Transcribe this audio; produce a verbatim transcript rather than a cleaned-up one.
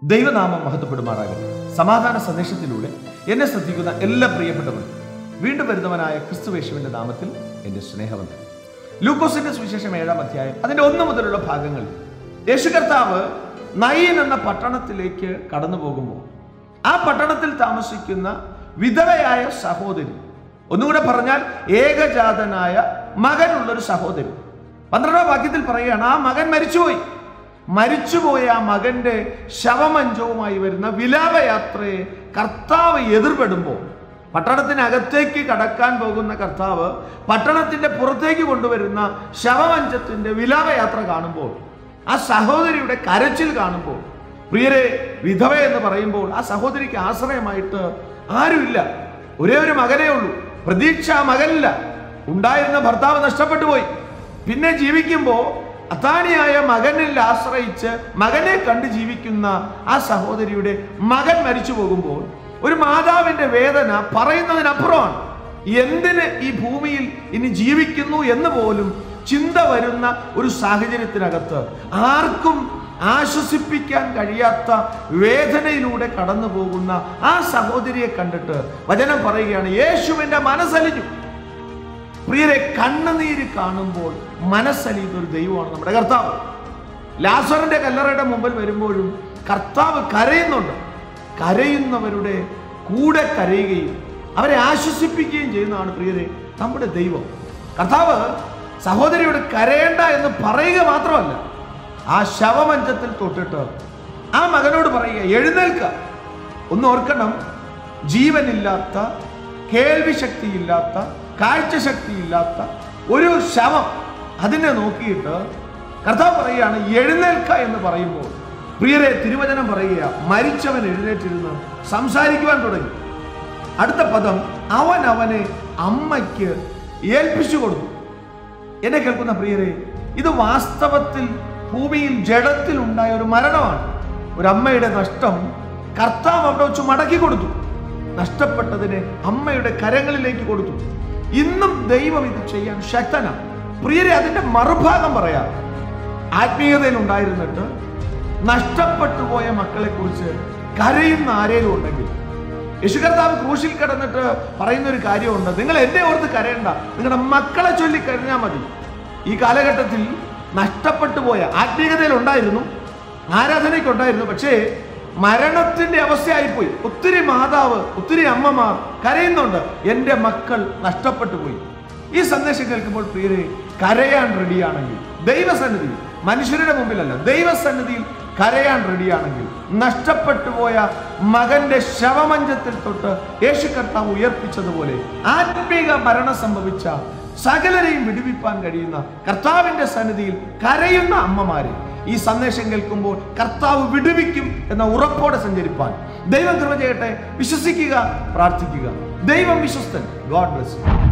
ദൈവനാമം മഹത്വപ്പെടുമാറാകട്ടെ. സമാധാന സന്ദേശത്തിലൂടെ എന്നെ ശ്രദ്ധിക്കുന്ന എല്ലാ പ്രിയപ്പെട്ടവരും വീണ്ടും വരുന്നവനായ ക്രിസ്തുയേശുവിന്റെ നാമത്തിൽ എൻ്റെ സ്നേഹവന്ദനം. ലൂക്കോസിന്റെ സുവിശേഷം ഏഴാം അധ്യായം അതിന്റെ ഒന്ന് മുതലുള്ള ഭാഗങ്ങളിൽ യേശു കർത്താവ് നയീൻ എന്ന പട്ടണത്തിലേക്ക് കടന്നു പോകുമ്പോൾ ആ പട്ടണത്തിൽ താമസിക്കുന്ന വിധവയായ സഹോദരി, ഒന്നുകൂടെ പറഞ്ഞാൽ ഏകജാതനായ മകനുള്ളൊരു സഹോദരി, പന്ത്രണ്ടാം വാക്യത്തിൽ പറയുകയാണ്, ആ മകൻ മരിച്ചുപോയി. മരിച്ചുപോയ ആ മകന്റെ ശവമഞ്ചവുമായി വരുന്ന വിലാപയാത്രയെ കർത്താവ് എതിർപ്പെടുമ്പോൾ, പട്ടണത്തിനകത്തേക്ക് കടക്കാൻ പോകുന്ന കർത്താവ് പട്ടണത്തിന്റെ പുറത്തേക്ക് കൊണ്ടുവരുന്ന ശവമഞ്ചത്തിന്റെ വിലാപയാത്ര കാണുമ്പോൾ, ആ സഹോദരിയുടെ കരച്ചിൽ കാണുമ്പോൾ, പ്രിയരെ, വിധവ എന്ന് പറയുമ്പോൾ ആ സഹോദരിക്ക് ആശ്രയമായിട്ട് ആരുമില്ല. ഒരേ ഒരു മകനേ ഉള്ളൂ. പ്രതീക്ഷ ആ മകനില്ല. ഉണ്ടായിരുന്ന ഭർത്താവ് നഷ്ടപ്പെട്ടു പോയി. പിന്നെ ജീവിക്കുമ്പോൾ അത്താണിയായ മകനിൽ ആശ്രയിച്ച് മകനെ കണ്ട് ജീവിക്കുന്ന ആ സഹോദരിയുടെ മകൻ മരിച്ചു പോകുമ്പോൾ ഒരു മാതാവിന്റെ വേദന പറയുന്നതിനപ്പുറമാണ്. എന്തിന് ഈ ഭൂമിയിൽ ഇനി ജീവിക്കുന്നു എന്ന് പോലും ചിന്ത വരുന്ന ഒരു സാഹചര്യത്തിനകത്ത് ആർക്കും ആശ്വസിപ്പിക്കാൻ കഴിയാത്ത വേദനയിലൂടെ കടന്നു പോകുന്ന ആ സഹോദരിയെ കണ്ടിട്ട് വചനം പറയുകയാണ്, യേശുവിന്റെ മനസ്സലിഞ്ഞു. പ്രിയരെ, കണ്ണുനീര് കാണുമ്പോൾ മനസ്സലിയുന്ന ഒരു ദൈവമാണ് നമ്മുടെ കർത്താവ്. ലാസറിന്റെ കല്ലറയുടെ മുമ്പിൽ വരുമ്പോഴും കർത്താവ് കരയുന്നുണ്ട്. കരയുന്നവരുടെ കൂടെ കരയുകയും അവരെ ആശ്വസിപ്പിക്കുകയും ചെയ്യുന്നതാണ് പ്രിയരെ നമ്മുടെ ദൈവം. കർത്താവ് സഹോദരിയോട് കരയേണ്ട എന്ന് പറയുക മാത്രമല്ല, ആ ശവമഞ്ചത്തിൽ തൊട്ടിട്ട് ആ മകനോട് പറയുക, എഴുന്നേൽക്ക. ഒന്ന് ഓർക്കണം, ജീവനില്ലാത്ത, കേൾവി ശക്തിയില്ലാത്ത, കാഴ്ച ശക്തിയില്ലാത്ത ഒരു ശവം, അതിനെ നോക്കിയിട്ട് കർത്താവ് പറയുകയാണ് എഴുന്നേൽക്ക എന്ന് പറയുമ്പോൾ, പ്രിയരെ, തിരുവചനം പറയുക, മരിച്ചവൻ എഴുന്നേറ്റിരുന്ന് സംസാരിക്കുവാൻ തുടങ്ങി. അടുത്ത പദം, അവൻ അവനെ അമ്മയ്ക്ക് ഏൽപ്പിച്ചു കൊടുത്തു. എന്നെ കേൾക്കുന്ന പ്രിയരെ, ഇത് വാസ്തവത്തിൽ ഭൂമിയിൽ ജഡത്തിൽ ഉണ്ടായ ഒരു മരണമാണ്. ഒരു അമ്മയുടെ നഷ്ടം കർത്താവ് അവിടെ വെച്ച് മടക്കി കൊടുത്തു. നഷ്ടപ്പെട്ടതിനെ അമ്മയുടെ കരങ്ങളിലേക്ക് കൊടുത്തു. ഇന്നും ദൈവം ഇത് ചെയ്യാൻ ശക്തനാണ്. പ്രിയരെ, അതിന്റെ മറുഭാഗം പറയാം. ആത്മീയതയിൽ ഉണ്ടായിരുന്നിട്ട് നഷ്ടപ്പെട്ടു പോയ മക്കളെ കുറിച്ച് കരയുന്ന ആരേലും ഉണ്ടെങ്കിൽ, യേശു കർത്താവ് ക്രൂശിൽ കിടന്നിട്ട് പറയുന്ന ഒരു കാര്യമുണ്ട്, നിങ്ങൾ എന്നെ ഓർത്ത് കരയണ്ട, നിങ്ങളുടെ മക്കളെ ചൊല്ലി കരഞ്ഞാൽ മതി. ഈ കാലഘട്ടത്തിൽ നഷ്ടപ്പെട്ടു പോയ, ആത്മീയതയിൽ ഉണ്ടായിരുന്നു, ആരാധനയ്ക്കുണ്ടായിരുന്നു, പക്ഷേ മരണത്തിന്റെ അവസ്ഥയായിപ്പോയി. ഒത്തിരി മാതാവ്, ഒത്തിരി അമ്മമാർ കരയുന്നുണ്ട്, എൻ്റെ മക്കൾ നഷ്ടപ്പെട്ടു പോയി. ഈ സന്ദേശം കേൾക്കുമ്പോൾ പ്രിയരെ, കരയാൻ റെഡിയാണെങ്കിൽ ദൈവസന്നിധിയിൽ, മനുഷ്യരുടെ മുമ്പിലല്ല, ദൈവസന്നിധിയിൽ കരയാൻ റെഡിയാണെങ്കിൽ, നഷ്ടപ്പെട്ടു പോയ മകന്റെ ശവമഞ്ചത്തിൽ തൊട്ട് യേശു കർത്താവ് ഉയർപ്പിച്ചതുപോലെ ആത്മീക മരണം സംഭവിച്ച സകലരെയും വിടുവിപ്പാൻ കഴിയുന്ന കർത്താവിന്റെ സന്നിധിയിൽ കരയുന്ന അമ്മമാരെ ഈ സന്ദേശം കേൾക്കുമ്പോൾ കർത്താവ് വിടുവിക്കും എന്ന ഉറപ്പോടെ സഞ്ചരിപ്പാൻ ദൈവം കൃപ ചെയ്യട്ടെ. വിശ്വസിക്കുക, പ്രാർത്ഥിക്കുക. ദൈവം വിശ്വസ്തൻ. God bless U.